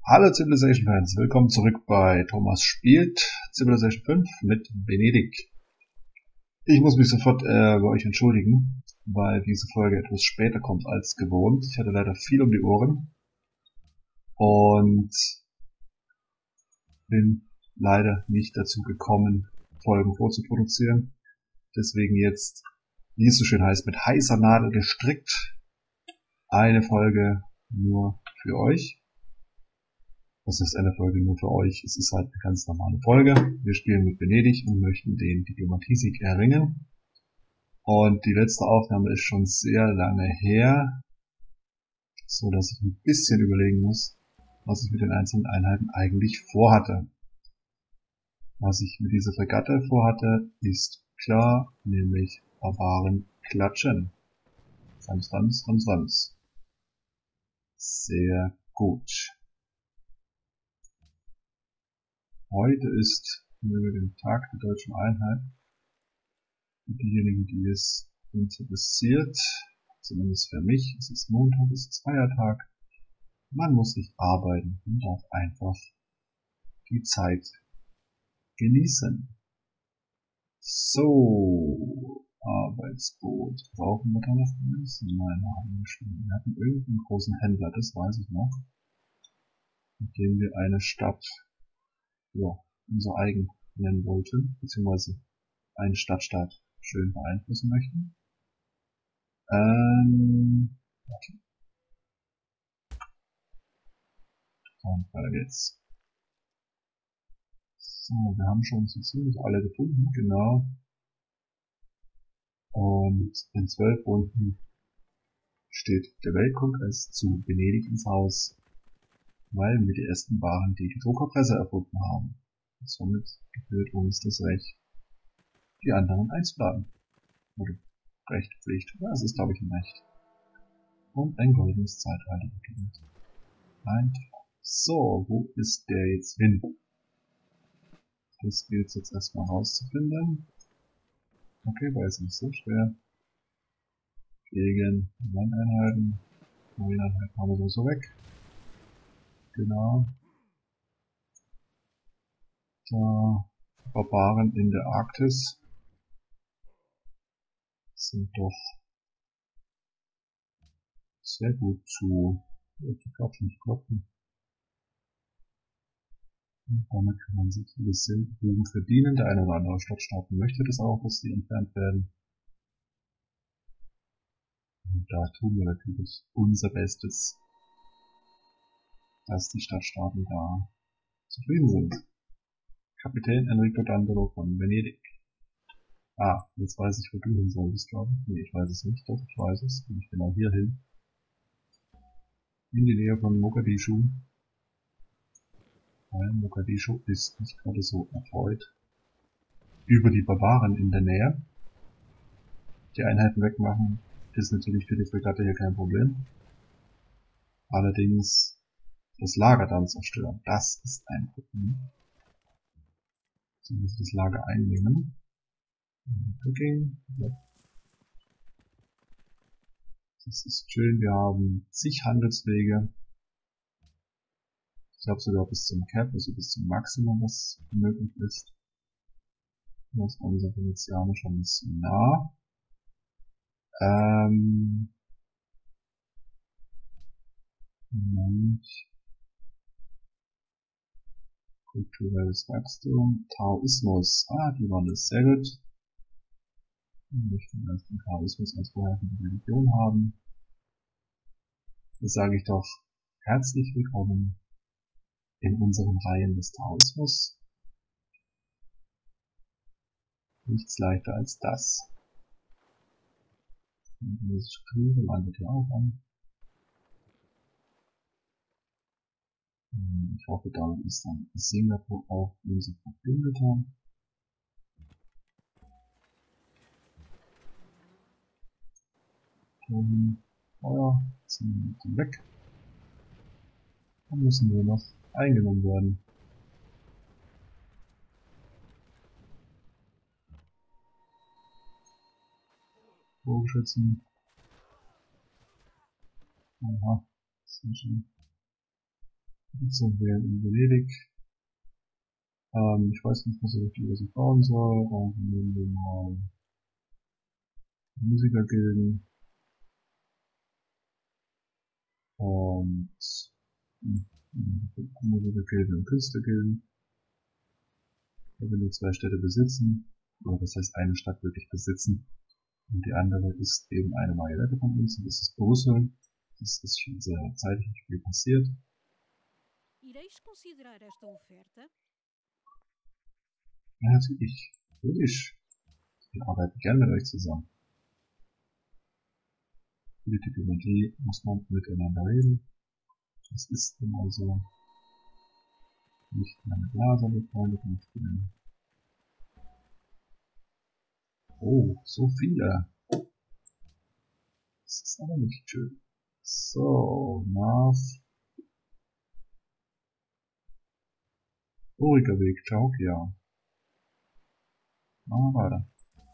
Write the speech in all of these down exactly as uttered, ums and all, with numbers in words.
Hallo Civilization Fans, willkommen zurück bei Thomas spielt Civilization fünf mit Venedig. Ich muss mich sofort äh, bei euch entschuldigen, weil diese Folge etwas später kommt als gewohnt. Ich hatte leider viel um die Ohren und bin leider nicht dazu gekommen, Folgen vorzuproduzieren. Deswegen jetzt, wie es so schön heißt, mit heißer Nadel gestrickt, eine Folge nur für euch. Das ist eine Folge nur für euch. Es ist halt eine ganz normale Folge. Wir spielen mit Venedig und möchten den Diplomatiesieg erringen. Und die letzte Aufnahme ist schon sehr lange her, so dass ich ein bisschen überlegen muss, was ich mit den einzelnen Einheiten eigentlich vorhatte. Was ich mit dieser Fregatte vorhatte, ist klar, nämlich Barbaren klatschen. Rams, Rams, Rams, Rams. Sehr gut. Heute ist möge den Tag der deutschen Einheit. Für diejenigen, die es interessiert, zumindest für mich, es ist Montag, es ist Feiertag. Man muss nicht arbeiten und darf einfach die Zeit genießen. So, Arbeitsboot. Brauchen wir da noch eins? Nein, haben wir schon. Wir hatten irgendeinen großen Händler, das weiß ich noch, mit dem wir eine Stadt, ja, unser eigen nennen wollten, beziehungsweise einen Stadtstaat schön beeinflussen möchten. Ähm, warte. Und weiter geht's. So, wir haben schon so ziemlich alle gefunden, genau. Und in zwölf Runden steht der Weltkongress zu Venedig ins Haus, weil wir die ersten waren, die die Druckerpresse erfunden haben. Und somit gebührt uns das Recht, die anderen einzuladen. Oder Recht, Pflicht. Ja, es ist, glaube ich, ein Recht. Und ein goldenes Zeitalter beginnt. Ein Tag. So, wo ist der jetzt hin? Das gilt jetzt erstmal rauszufinden. Okay, war jetzt nicht so schwer. Gegen Landeinheiten. Marineeinheiten haben wir so weg. Genau. Da Barbaren in der Arktis sind doch sehr gut zu klopfen, klopfen. Und damit kann man sich ein bisschen Ruhm verdienen. Der eine oder andere Stadtstaat möchte das auch, dass die entfernt werden. Und da tun wir natürlich unser Bestes, dass die Stadtstaaten da zufrieden sind. Kapitän Enrico Dandolo von Venedig. Ah, jetzt weiß ich, wo du hin solltest, glaube ich. Nee, ich weiß es nicht, doch, ich weiß es. Ich genau hier hin. In die Nähe von Mogadischu. Weil Mogadischu ist nicht gerade so erfreut über die Barbaren in der Nähe. Die Einheiten wegmachen ist natürlich für die Fregatte hier kein Problem. Allerdings das Lager dann zerstören, das ist ein Problem. Sie müssen das Lager einnehmen. Okay. Das ist schön, wir haben zig Handelswege. Ich glaube sogar bis zum Cap, also bis zum Maximum, was möglich ist. Das ist unser Venezianer schon ein bisschen nah. Ähm. Moment. Kulturelles Wachstum. Taoismus. Ah, die waren das sehr gut. Wir möchten erst den Taoismus als vorherrschende Religion haben. Das sage ich doch herzlich willkommen in unseren Reihen des Taoismus. Nichts leichter als das. Und diese Struktur landet hier auch an. Ich hoffe, damit ist dann Singapur auch unser Verbündeter. Feuer, ziehen wir weg. Dann müssen wir noch eingenommen werden. Bogenschützen. Aha, sehr schön. So, wählen in Venedig. Ähm, ich weiß nicht, was ich richtig was ich bauen soll. Also nehmen wir mal Musikergilden und hm, Musikergilden und Künstlergilden. Da will nur zwei Städte besitzen. Oder das heißt eine Stadt wirklich besitzen. Und die andere ist eben eine Marionette von uns. Und das ist Brüssel. Das ist schon sehr zeitig nicht viel passiert. Ireis considerar esta oferta? Ja, natürlich. Natürlich. Wir arbeiten gerne mit euch zusammen. Für die Diplomatie muss man miteinander reden. Das ist immer so. Nicht meine Blase befreundet, nicht meine. Oh, so viele. Das ist aber nicht schön. So, nach Uriger Weg, Chaukia. Machen wir weiter.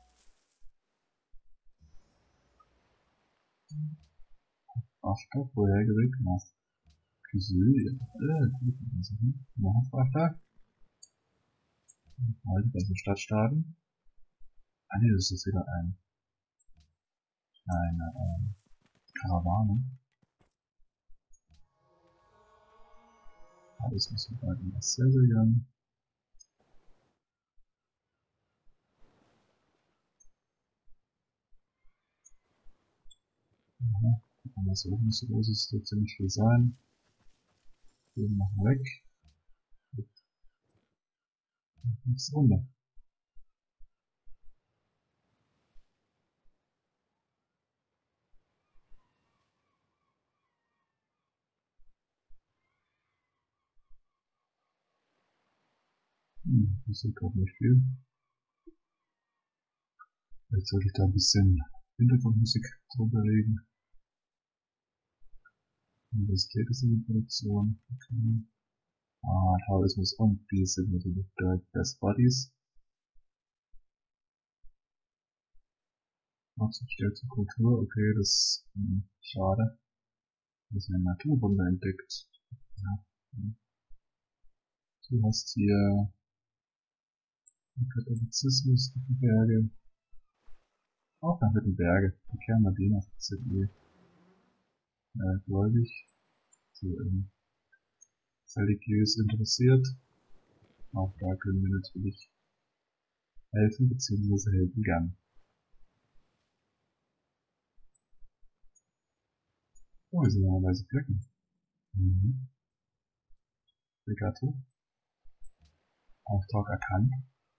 Frachter, vorherige Weg nach Kysylia. Äh, gut, also, noch ein Frachter. Halt, also Stadtstaaten. Ah ne, das ist wieder ein, eine, ähm, Karawane. Alles müssen wir bald in das Serien. Ja, gucken, was oben nicht so groß ist, wird ziemlich viel sein. Den machen wir weg. Nächste Runde. Hm, ich sehe gerade nicht viel. Vielleicht sollte ich da ein bisschen Hintergrundmusik drüber legen. Universität ist in der Produktion. Okay. Ah, Taoismus und die sind natürlich direkt Best Buddies. Stärkste Kultur, okay, das ist hm, schade. Das ist ein Naturwunder entdeckt. Ja. Du hast hier Katholizismus, Wittenberge. Auch nach Wittenberge. Die Kernmadiner sind eh äh, gläubig. So, ähm, religiös interessiert. Auch da können wir natürlich helfen, beziehungsweise helfen gern. Oh, hier sind noch weiße Flecken. Mhm. Regatte. Auftrag erkannt.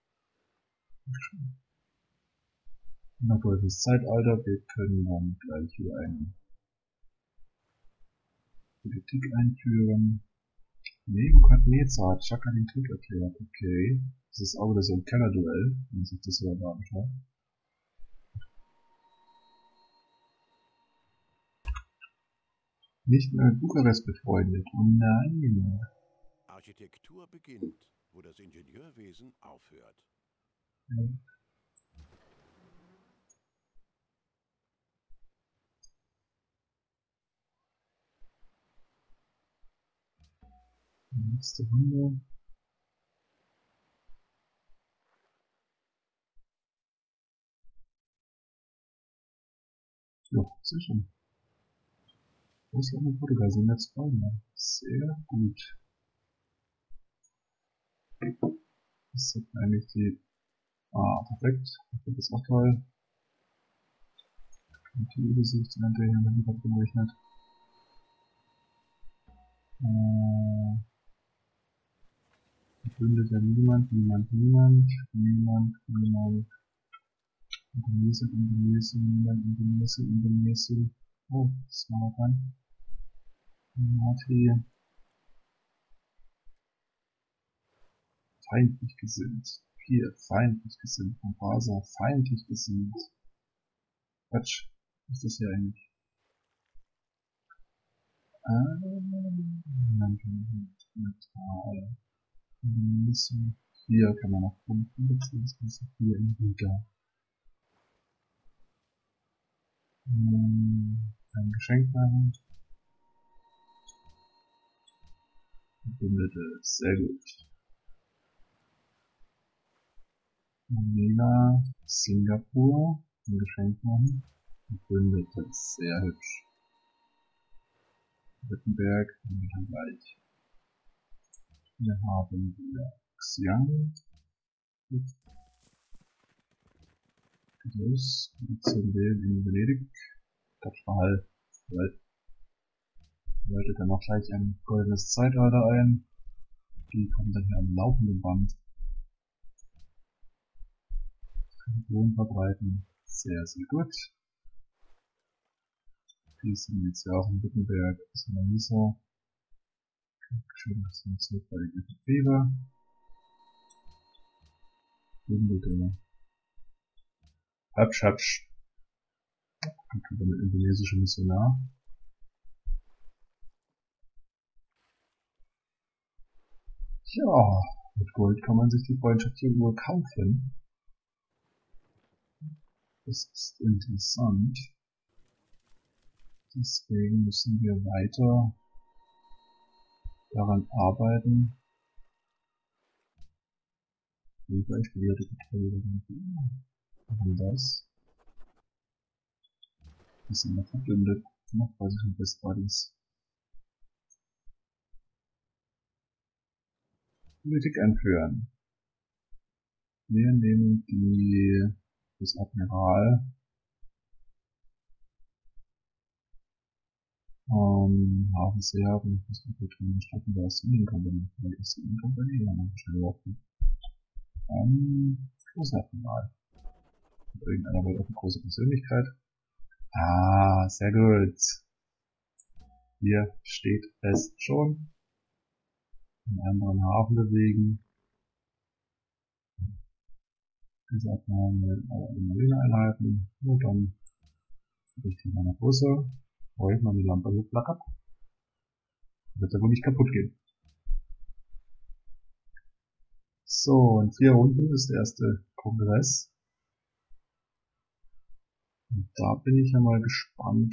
Wundervolles Zeitalter. Wir können dann gleich hier eine Politik einführen. Nebukadnezar hat Chaka den Krieg erklärt. Okay. Das ist auch wieder so ein Kellerduell, wenn man sich das so erwarten kann. Nicht mehr mit Bukarest befreundet. Oh nein. Architektur beginnt, wo das Ingenieurwesen aufhört. Ja. Nächste Runde. Ja, sehr schön. Russland und Portugal sind jetzt Freunde. Sehr gut. Das ist eigentlich die... Ah, perfekt. Das ist auch toll. Die Übersicht sind hinterher mit Liefert berechnet. Äh, Verbündeter niemand, niemand, niemand, niemand, niemand. Indonesien, Indonesien, niemand, Indonesien, Indonesien. Oh, das ist mal dran. Mati. Feindlich gesinnt. Hier, feindlich gesinnt. Mombasa, feindlich gesinnt. Quatsch. Was ist das hier eigentlich? Ähm, Metall. Indonesien. Hier kann man noch punkten, beziehungsweise hier in Riga. Hm, ein Geschenk machen. Verbündete. Sehr gut. Manila, Singapur, ein Geschenk machen. Verbündete. Sehr hübsch. Wittenberg, haben wir dann gleich. Hier haben wir Xi'an. Groß, Produktion wählen in Venedig. Kapschal, läutet dann auch gleich ein goldenes Zeitalter ein. Die kommen dann hier am laufenden Band. Region verbreiten. Sehr, sehr gut. Die sind jetzt ja auch in Wittenberg, das ist in der Misa. Schön, dass wir zurück bei den Betriebe. Wimbledon. Hübsch, hübsch. Und über eine indonesische Missionar. Ja, mit Gold kann man sich die Freundschaft hier nur kaufen. Das ist interessant. Deswegen müssen wir weiter daran arbeiten. Zum Beispiel wieder die Kontrolle. Warum das? Wir sind noch verbündet. Noch weiß ich nicht, was war das. Politik einführen. Wir nehmen die, das Admiral, ähm, Hafenseeren, das wir gut tun, starten wir aus der Innenkompanie. Vielleicht ist die Innenkompanie, dann haben wir schnell laufen. Ähm, Großadmiral. Und irgendeiner wollte auch eine große Persönlichkeit. Ah, sehr gut. Hier steht es schon. In einen anderen Hafen bewegen. Wie sagt man, mit allen Marineeinheiten. Und dann Richtung meiner Busse. Brauche ich mal die Lampe so flackert. Wird ja wohl nicht kaputt gehen. So, in vier Runden ist der erste Kongress. Und da bin ich ja mal gespannt,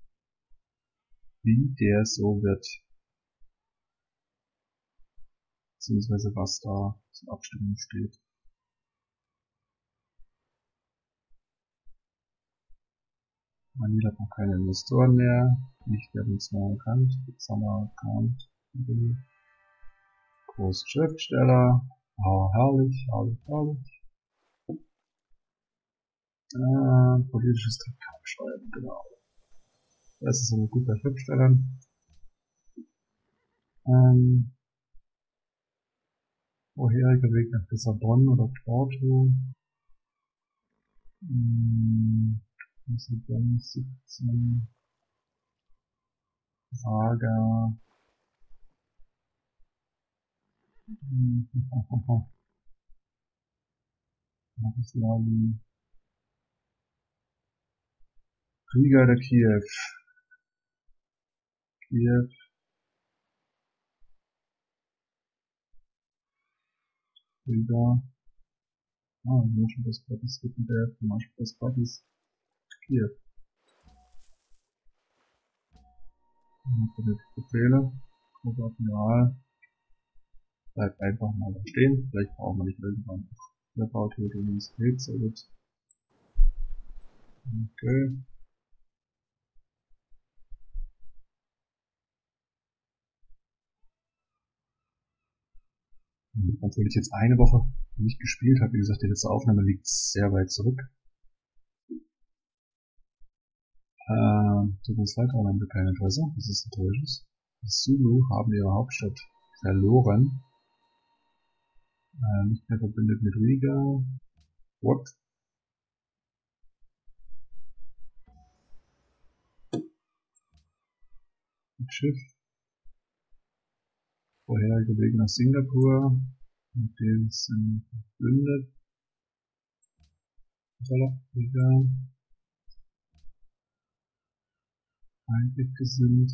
wie der so wird. Beziehungsweise was da zur Abstimmung steht. Manila hat noch keine Investoren mehr. Nicht werden zwar erkannt. Summer Account. Große Schriftsteller. Oh, herrlich, herrlich, herrlich. Äh, politisches Traktat schreiben, genau. Das ist aber gut bei Schriftstellern. Ähm, vorheriger Weg nach Lissabon oder Porto. Hm, Lissabon siebzehn. Praga. Hm, Marislavi. Riga oder Kiew? Kiew. Riga. Ah, Motion des Parties Wittenberg, Motion des Parties Kiew. Befehle. Großadmiral. Bleibt einfach mal da stehen. Vielleicht brauchen wir nicht irgendwann. Der baut hier die Universität, sehr gut. Okay. Obwohl ich jetzt eine Woche nicht gespielt habe, wie gesagt, die letzte Aufnahme liegt sehr weit zurück. Ähm, tut uns leid, aber haben wir kein Interesse. Das ist enttäuschend. Die Zulu haben ihre Hauptstadt verloren. Äh, nicht mehr verbündet mit Riga. What? Ein Schiff. Vorherige Weg nach Singapur. Mit dem sind verbündet. Riga. Feindlich gesinnt.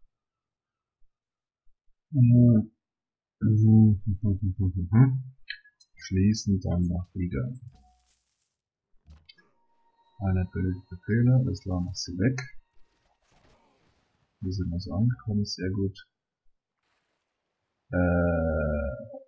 Äh, also, schließen dann nach Riga. Eine Befehle, Islam macht sie weg. Wir sind also angekommen, sehr gut. Äh,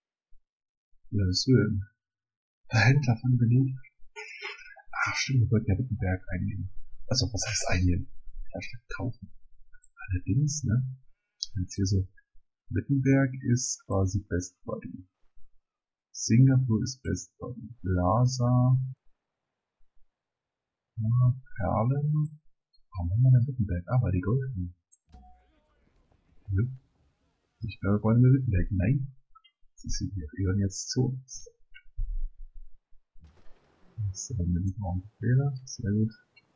Lösön. Der Händler von Berlin. Ach stimmt, wir wollten ja Wittenberg einnehmen. Also, was heißt einnehmen? Hashtag kaufen. Allerdings, ne? Jetzt hier so, Wittenberg ist quasi Best Buddy. Singapur ist Best Buddy. Lhasa. Ja, Perlen. Warum haben wir denn Wittenberg? Ah, weil die Golden. Ja. Ich glaube, wollen wir Wittenberg. Nein. Sie sind hier. Wir hören jetzt zu uns. So, dann bin ich morgen Fehler. Sehr gut.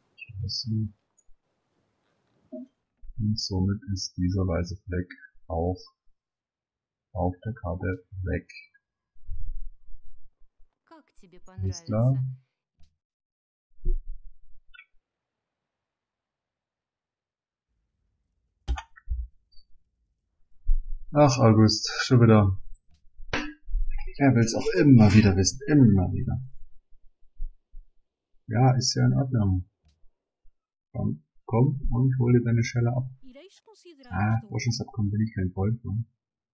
Und somit ist dieser weiße Fleck auch auf der Karte weg. Ist klar? Ach, August, schon wieder. Er will es auch immer wieder wissen, immer wieder. Ja, ist ja in Ordnung. Komm, komm und hol dir deine Schelle ab. Ah, Forschungsabkommen bin ich kein Freund von.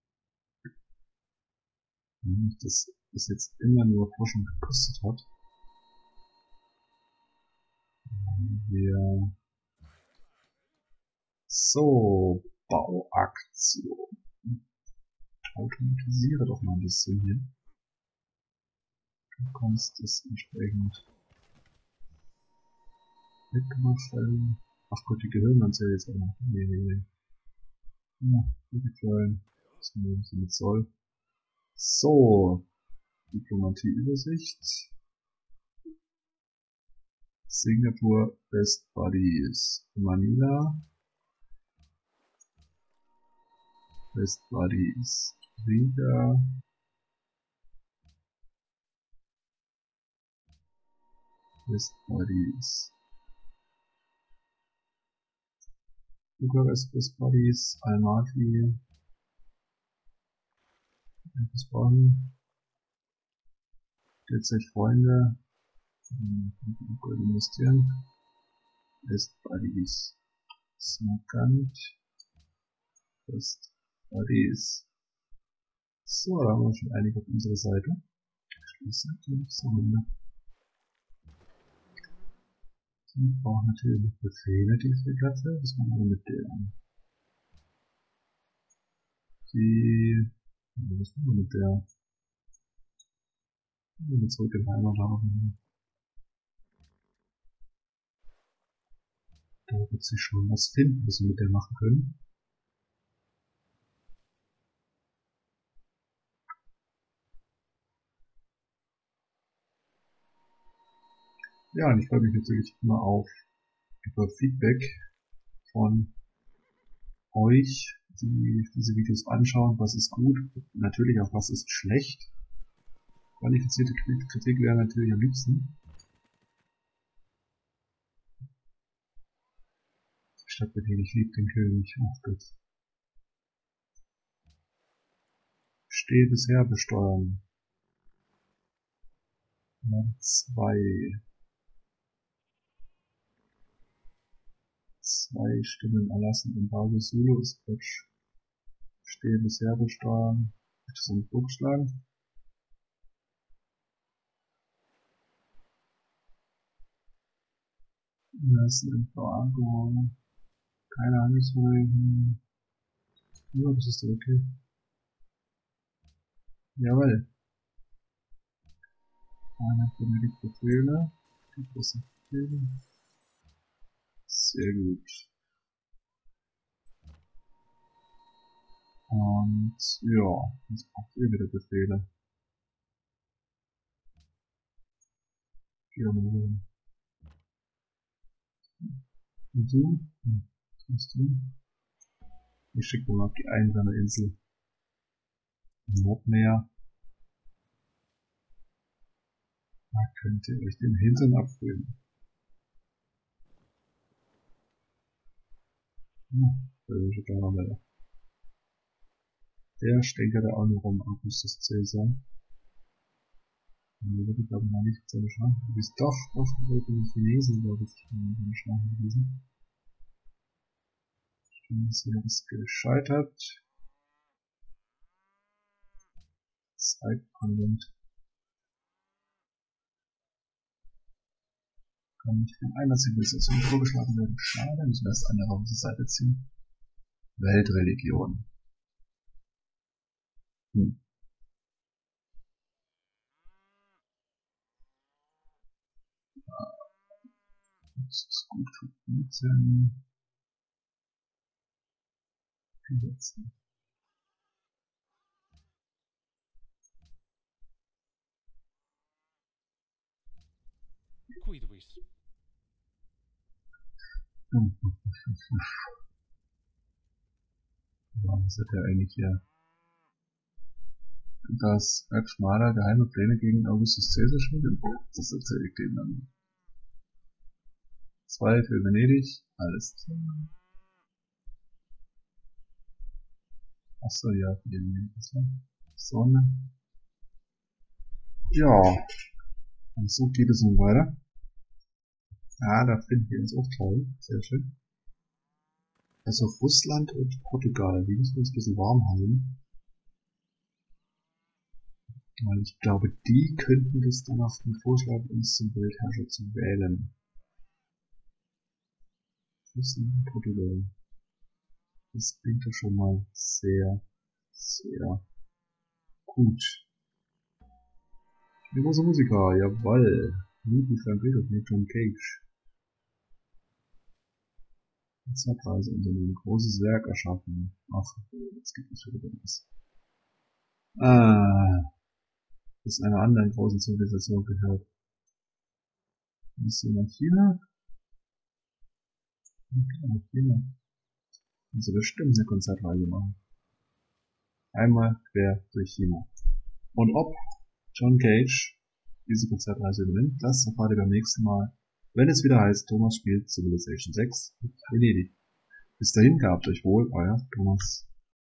Das bis jetzt immer nur Forschung gekostet hat. Wir so, Bauaktion. Automatisiere doch mal ein bisschen hier. Du kannst das entsprechend wegmachen. Ach Gott, die Gehirnanzelle jetzt auch noch. Nee, nee, nee. Ja, die kleinen. Das nehmen sie mit soll. So. Diplomatie-Übersicht. Singapur Best Buddies. Manila. Best Buddies. Riga. Best Buddies. Bukarest Best Buddies. Almaty. Bonn. Derzeit Freunde. Gold investieren. Best Buddies. Samarkand. Best Buddies. So, da haben wir schon einige auf unserer Seite. Die brauchen natürlich Befehle, diese Katze. Was machen wir mit der? Die. Was machen wir mit der? Wir gehen zurück in Heimathafen. Da wird sie schon was finden, was wir mit der machen können. Ja, und ich freue mich natürlich immer auf über Feedback von euch, die diese Videos anschauen. Was ist gut, natürlich auch was ist schlecht. Qualifizierte Kritik wäre natürlich am liebsten. Stadtbefehl, ich liebe den König. Ach Gott. Stehe bisher besteuern. Zwei. Zwei Stimmen erlassen. Embargo Solo ist Quatsch. Stehe bisher besteuern. Ich das einen Druck schlagen. Das ist Embargo. Keine Handelsregeln. Ja, das ist okay. Jawohl. Einer von den Befehle. Die großen Befehle. Sehr gut. Und ja, jetzt braucht ihr wieder Befehle. Gerne. Und du? Hm, was machst du? Ich schicke mal auf die Einwohnerinsel. Nordmeer. Da könnt ihr euch den Hintern abfüllen. Hm, der Der stänkerte auch nur rum, Augustus Caesar. Der würde, glaube ich, mal nicht seine Schranken gewesen. Doch, doch, der die Chinesen, glaube ich, seine Schranken gewesen. Das ist gescheitert. Zeitkonvent. Kann nicht von einer Zivilisation vorgeschlagen werden. Schade, müssen wir das andere auf die Seite ziehen. Weltreligion. Hm. Das ist gut für Pizzen. Pizzen. Cuido isso. Was hat er eigentlich hier? Dass Red Schmaler geheime Pläne gegen Augustus Caesar schmiedet? Das erzähle ich denen dann. Zwei für Venedig, alles klar. Achso, ja, für die Venedig. Sonne. Ja. Und so geht es nun weiter. Ja, da finden wir uns auch toll. Sehr schön. Also Russland und Portugal, die müssen wir uns ein bisschen warm halten. Weil ich glaube, die könnten das dann auf den Vorschlag, uns zum Weltherrscher zu wählen. Russland und Portugal. Das klingt ja schon mal sehr, sehr gut. Die große Musiker, jawoll. Newton Frank Reed mit John Cage. Zeitreiseunternehmen, großes Werk erschaffen. Ach, jetzt gibt es wieder was. Ah, das einer anderen großen Zivilisation gehört. Ist hier nach China? Okay, nach China. Und sie bestimmt eine Konzertreihe machen. Einmal quer durch China. Und ob John Cage diese Konzertreise übernimmt, das erfahrt ihr beim nächsten Mal, wenn es wieder heißt, Thomas spielt Civilization sechs mit Venedig. Bis dahin, gehabt euch wohl, euer Thomas.